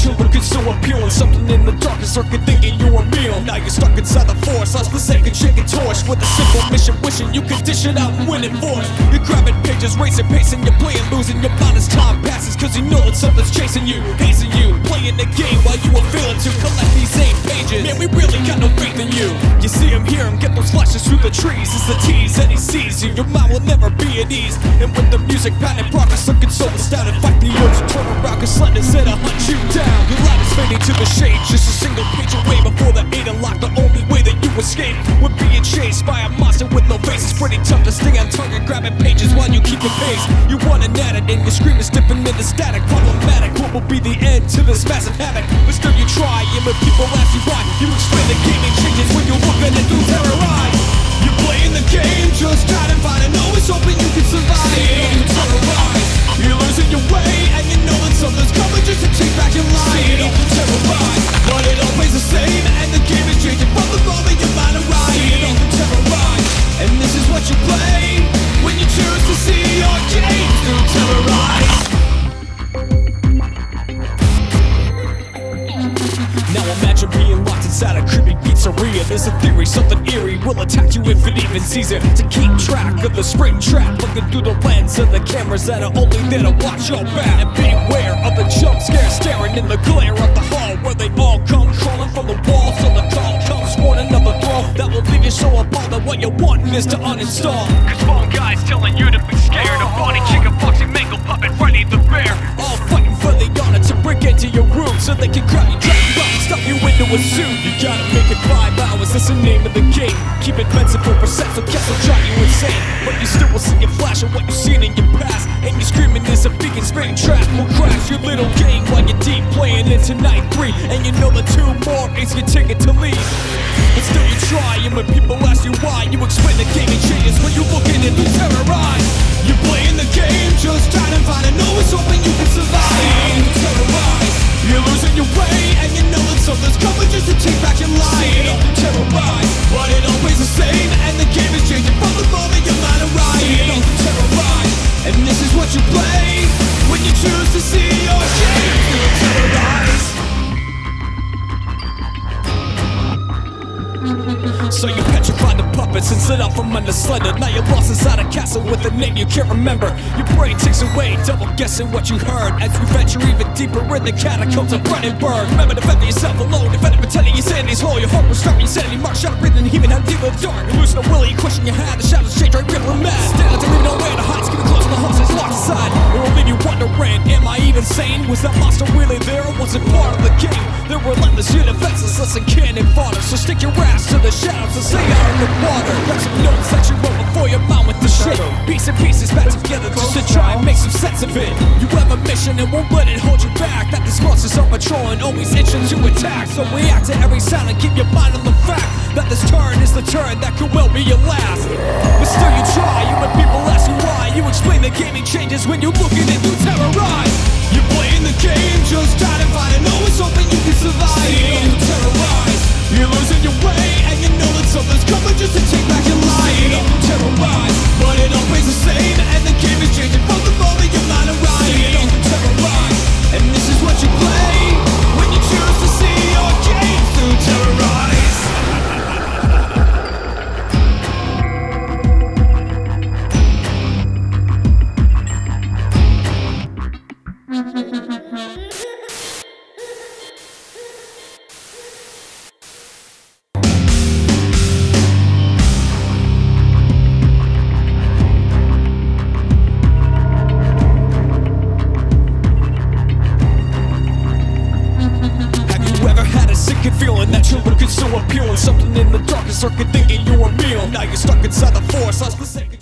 you're looking so appealing. Something in the darkest circuit thinking you're a meal. Now you're stuck inside the force, lost forsaken, shaking torch with a simple mission, wishing you could dish it out and win it for us. You're grabbing pages, racing, pacing, you're playing, losing your mind as time passes, cause you know that something's chasing you, hazing you, playing the game while you were failing to collect these 8 pages. Man, we really got no faith in you. You see him, hear him, get those flashes through the trees. It's the tease and he sees you, your mind will never be at ease. And with the music, pattern progress, looking so astounded, fight the urge to turn around, cause Slender's there to hunt you down. Your light is fading to the shade, just a single page away before the 8 unlock. The only way that you escape would being chased by a monster with no face. It's pretty tough to stay on target, grabbing pages while you keep your pace. You running at it and your scream is dipping into static. Problematic, what will be the end to this massive havoc? But still you try, and when people ask you why, you explain the game and changes when you're looking at through terror eyes. You're playing the game, just trying to find and always hoping you can survive. Don't terrorize. You're losing your way, and you know that something's coming just to take back your life. Don't terrorize, but it always the same, and the game is changing from the moment your mind arrives. Don't terrorize, and this is what you play when you choose to see your game through terrorize. Now imagine being locked inside a creepy pizzeria. There's a theory, something eerie will attack you if it even sees it. To keep track of the spring trap, looking through the lens of the cameras that are only there to watch your back. And beware of the jump scare staring in the glare of the hall, where they all come crawling from the walls. So the call comes for another throw that will leave you so appalled that what you're wanting is to uninstall. Cause phone guys telling you to be scared of Bonnie, chicken, boxing, mangle, puppet, Freddy the Bear. All fighting for the honor to break into your room so they can grab you, drag you out, and stuff you into a suit. You gotta make it 5 hours, that's the name of the game. Keep it mental percent, so cats will drive you insane. But you still will see a flash of what you've seen in your past, and you're screaming there's a beacon spring trap will crash your little game while you're deep playing into night 3. And you know the 2 more is your ticket to leave. But still you try, and when people ask you why, you explain the game and changes when you're looking at the terror eyes. You're playing the game, just trying to find and always hoping you can survive. Terrorize, you're losing your way, and you know that something's coming just to take back your life. Terrorize, but it always the same, and the game is changing from the moment your mind arrives. Terrorize, and this is what you play when you choose to see your game through terrorize. So you petrified the puppets and slid out from under Slender. Now you're lost inside a castle with a name you can't remember. Your brain takes away, double guessing what you heard as we venture even deeper in the catacombs of Brandenburg. Remember, defending yourself alone, defending, pretending your sanity's whole. Your heart will start your sanity, mark shot, breathing, even how deep in the dark. You're losing the will, you question your hand, the shadows change, right, rippling mad. Stand out to leave no way to hide, keep it close to the host, it's locked inside. It will leave you wondering, am I even sane? Was that monster really there, or was it part of the game? They're relentless, you're defenseless, less than cannon fodder. So stick your ass to the shadows and stay out in the water. Grab some notes that you wrote before your mind with the shit. Piece and pieces back together just to try and make some sense of it. You have a mission and won't let it hold you back. That this monster's on patrol and always itching to attack. So react to every sound and keep your mind on the fact that this turn is the turn that could well be your last. But still you try, and when people ask you why, you explain the gaming changes when you're looking into terrorize. You're playing the game, just trying to find and always hoping you can survive. Don't terrorize, you're losing your way, and you know that something's coming just to take back your life. Don't terrorize, but it always the same, and the game is changing from the moment your mind arrives. Don't terrorize, and this is what you play when you choose to see your game through terrorize. Feeling that you're looking so appealing. Something in the darkest circuit thinking you're a meal. Now you're stuck inside the force, lost forsaken.